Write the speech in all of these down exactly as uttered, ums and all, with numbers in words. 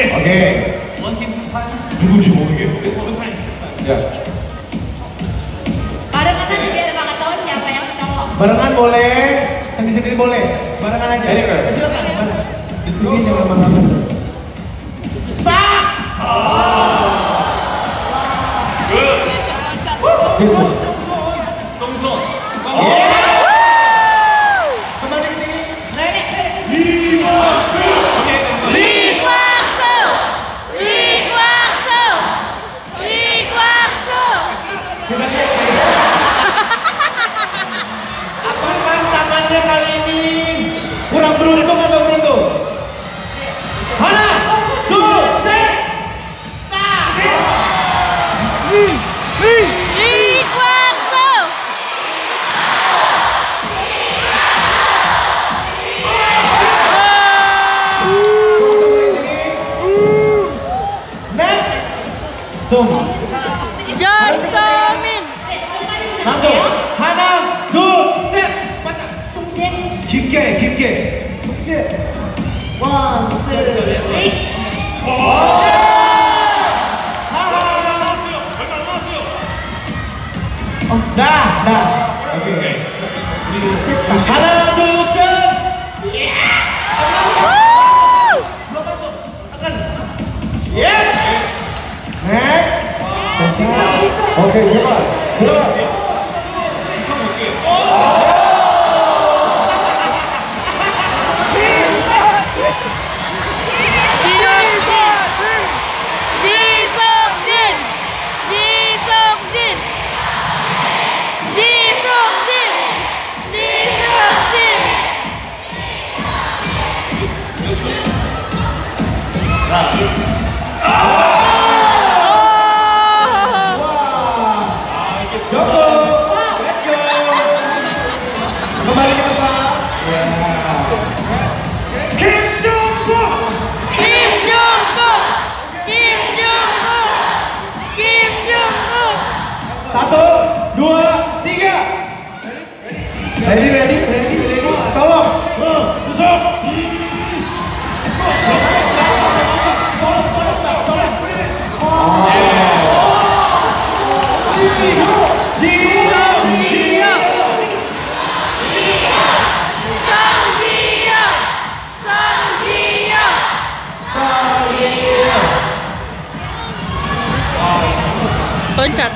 Oke. Lucu banget. Ya. Barengan aja biar nggak tahu siapa yang colok. Barengan boleh, sendiri-sendiri boleh. Barengan aja. Ya, silakan. Diskusi jangan lama-lama. Sak. Sisu. Tungsu. Kembali ke sini. Next. Apakah tangannya kali ini kurang beruntung atau beruntung? Hana, tuh, set, sa. Next, Sum. Jarsomin. Langsung, Hana, tuh, set, pasang. 깊게, 깊게. One, two, three. Dah, dah. Oke. Hana, tuh, set. Belum masuk. Tekan. Yes. Next. Oke, cepat. Cepat. Kembali ke tempat. Kim Jong-kook. Kim Jong-kook. Kim Jong-kook. Kim Jong-kook. Satu, dua, tiga. Ready, ready, ready, ready. Colok. Tusuk. Colok, colok, colok. Loncat.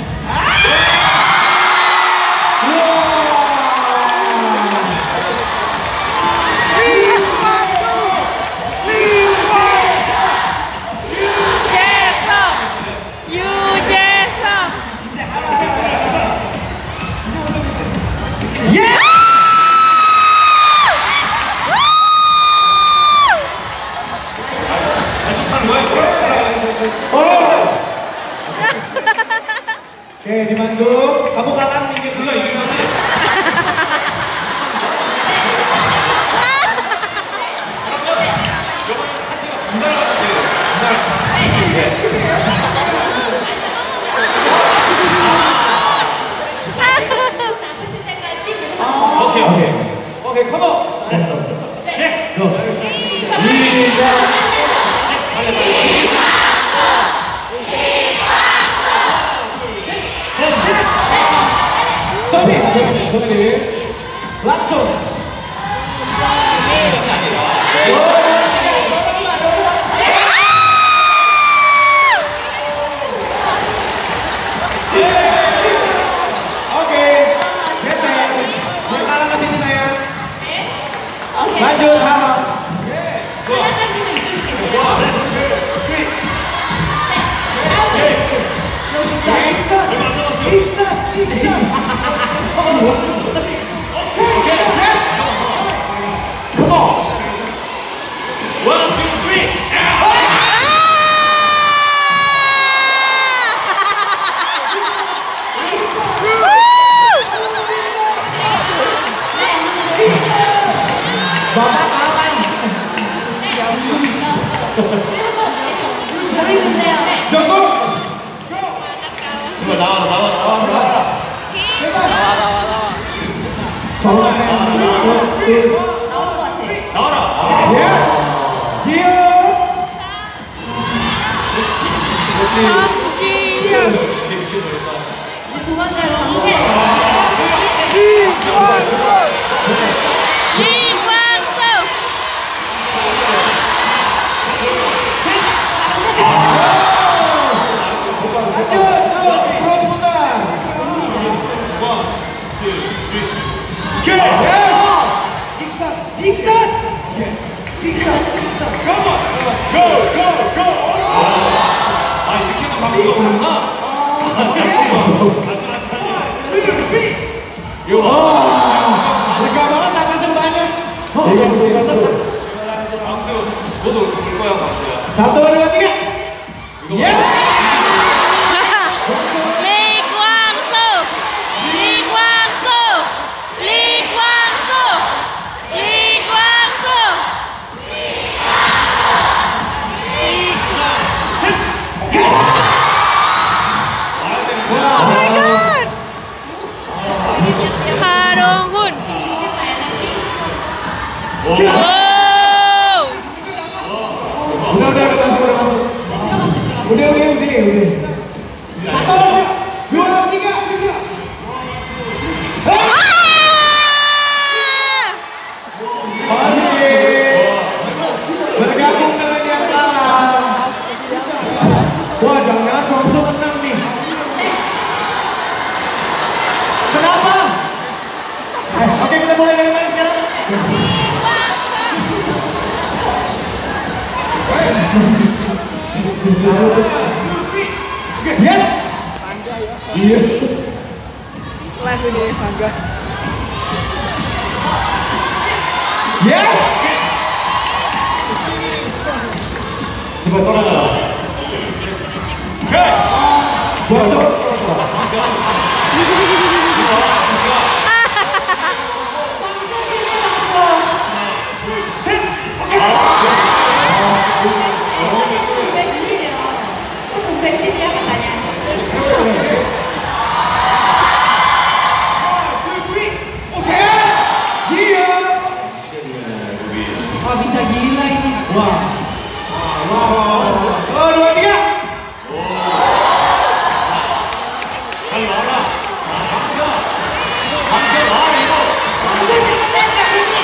Oke, dibantu. Kamu kalah minggir dulu ya. Oke, oke. Oke, come on. Go. Sobi, Sobi, langsung. Oke, geser. Dia kalah ke sini saya. Lanjut, Hana. Yes. Come on. One, two, three. Bapak kalah. Joko. coba nawa, nawa, nawa, nawa. Nawa, 나와라. Yes. Dio. 박지현. 두 번째로 홍해. 이광수. Lanjut, terus, terus putar. 오케이. Yes. Come on. Go, go, go. 아, 이렇게는 방법이 없구나. 이거 봐. Lega banget nafasnya banyak. 광수, 너도 볼 거야, 광수야. Satu, dua, tiga. Yes. Lee Kwang Soo. Lee Kwang Soo. Lee Kwang Soo. Lee Kwang Soo. Oh my God. Ha Dong Hun. Wow. Udah, udah, udah masuk, udah masuk. Udah, udah, udah, udah. Satu, dua, tiga. Oke. Bergabung dengan yang kalah. Wah, jangan-jangan langsung menang nih. Kenapa? Eh, oke, kita mulai dari mana sekarang? Yes. Iya. Live ini Bangga. Yes. 제발 떠나라. 오케이. Bosok. 백신이야 katanya. Yes. Dia. Wah bisa gila ini. Wah. Wah. Wah. Oh, dua, tiga. 잘 나와라. 광수야. 광수야, 나와라, 이거. cepetan ke sini.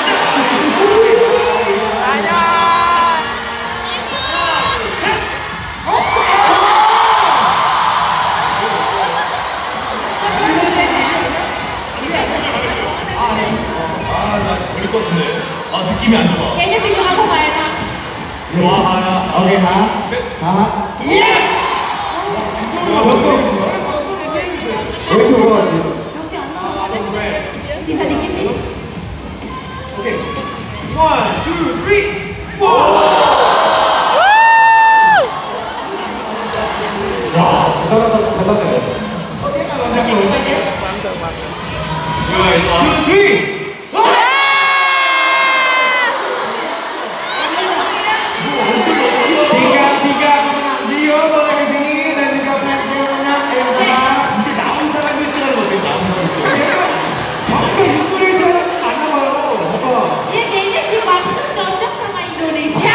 아, 나 걸릴 것 같은데. 아, 느낌이 안 좋아. Kayaknya video aku nggak enak. 와, 하야. Oke, ha. Ha. Yes. Contoh. Oh, itu buat. Nanti 안 나와. Sisa dikit nih. 오케이. One, two, three, four. 야, 대단하다, 대단해. 이거 일로 와. Two, three. Tiga, tiga pemenang Gio boleh kesini dan juga fans yang menang yang menang. 이게 나온 사람이 일등하는 거 같아, 나온 사람이. 아까 일본에서 안 나와요. 봐봐. Iya kayaknya si Bangsa cocok sama Indonesia.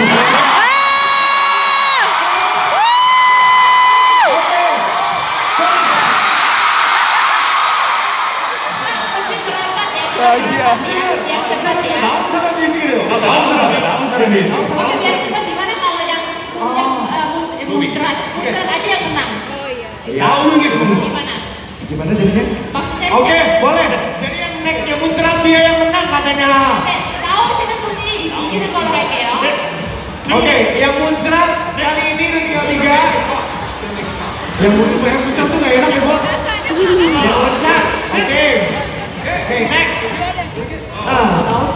Pasti berangkat ya. Bahagia. Yang cepat ya. 나온 사람이 일등이래요. 아, 나온 사람이, 나온 사람이. Oke biar cepat gimana kalau yang yang eh, mut- eh, muncrat muncrat aja yang menang. 나오는 게 좋은 거. Gimana? Gimana jadinya? Maksudnya Oke, siapa? boleh. Jadi yang next yang muncrat dia yang menang katanya. Oke, tahu sih bunyi ini kalau kayak ya. Oke, yang muncrat kali ini udah tinggal tiga. Yang muncrat, yang muncrat tuh gak enak ya, Bo? Yang muncrat. Oke. Oke, next. Ah,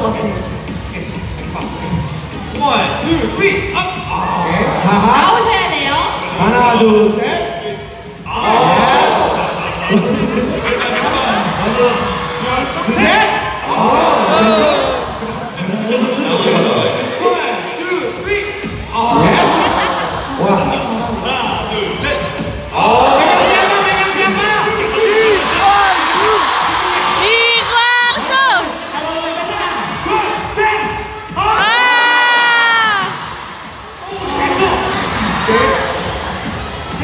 One, two, three, up. 아, oke. Haha. 나오셔야 돼요. Mana 둘, 셋. Yes. 둘, 셋. Yes. Wah. 하나, 둘, 셋. Pegang siapa? Pegang siapa? 이광수. 아.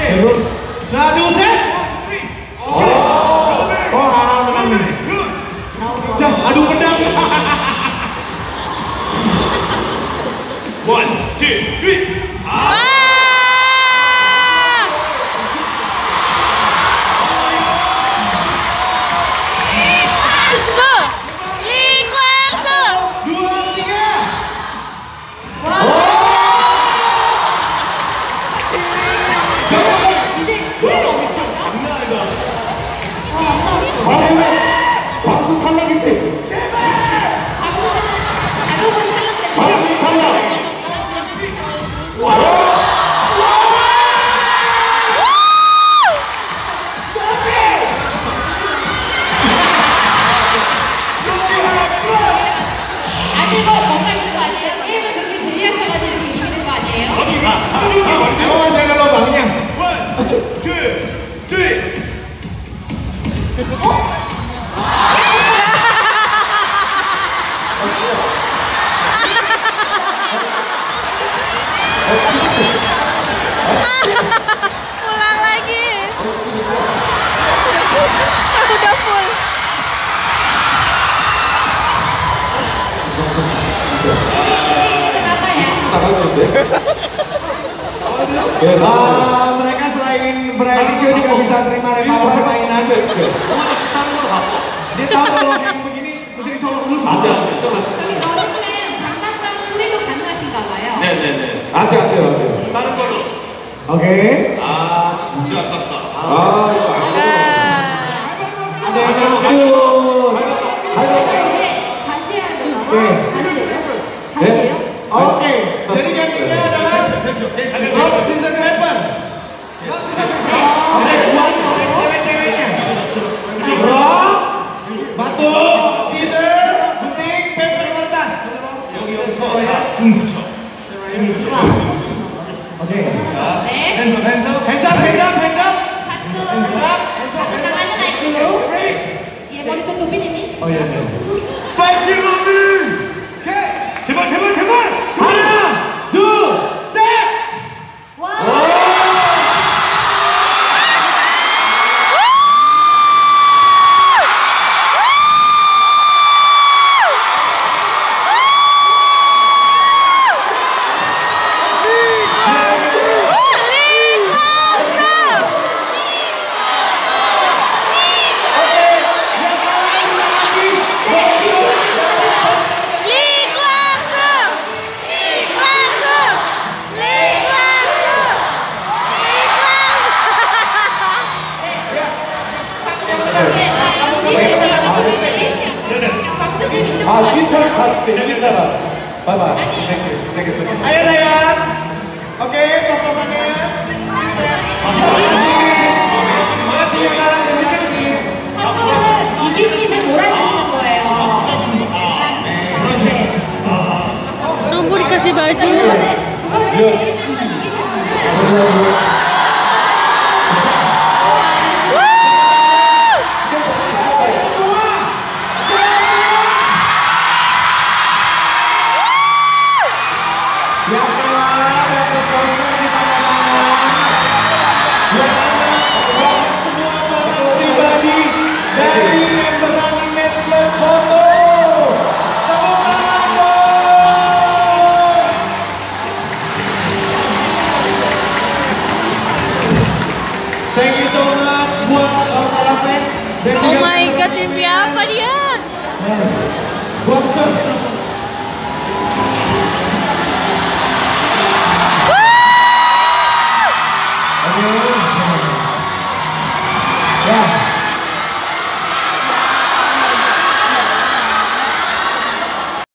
Emang masih ada lubangnya? One, two, three. Ulang lagi. Udah full. Kenapa ya? Ah, mereka selain prediksi juga bisa terima review mainan. Dia tahu kalau yang begini mesti dicolok dulu semua. ada, itu mas. 저기 러닝맨 장난감 수리도 가능하신가 봐요. 네네네. ada, ada, ada. 다른 걸로. Oke. 아, 진짜 아깝다. 아, 이거 안 돼. Ada yang ngangkut. 근데 다시 해야 되나? 오케이. 다시 해요? 다시 해요? Oke, jadi gantinya adalah rock, scissors, paper. Oke, buat cewek-ceweknya. Rock, batu, scissors, gunting, paper, kertas. Oke. 네. Hands up, hands up, hands up, hands up, hands up. satu. Hands up. Satu tangannya naik dulu. Iya, mau ditutupin ini. Oh iya, iya. 파이팅 러닝! 제발, 제발, 제발! 하나, 둘, 셋. 와. Lik langsung. Lik langsung. Lik langsung. Lik langsung. 아, 뒤에서 가, 여기다가. 봐봐. Ayo sayang. Oke, tos-tosannya. Makasih ya kalian, terima kasih. 사실은 이기는 김에 몰아주시는 거예요. 네. Tunggu dikasih baju. 이번에 두 번째 게임에서 이기신 분은 Yang kalah dapat poster di tanda tangan. Yang menang dapat semua barang pribadi dari member Running Man Plus Foto. Tepuk tangan dong. Thank you so much buat para fans dan Oh juga my god, mimpi apa dia? buat sos. Oke.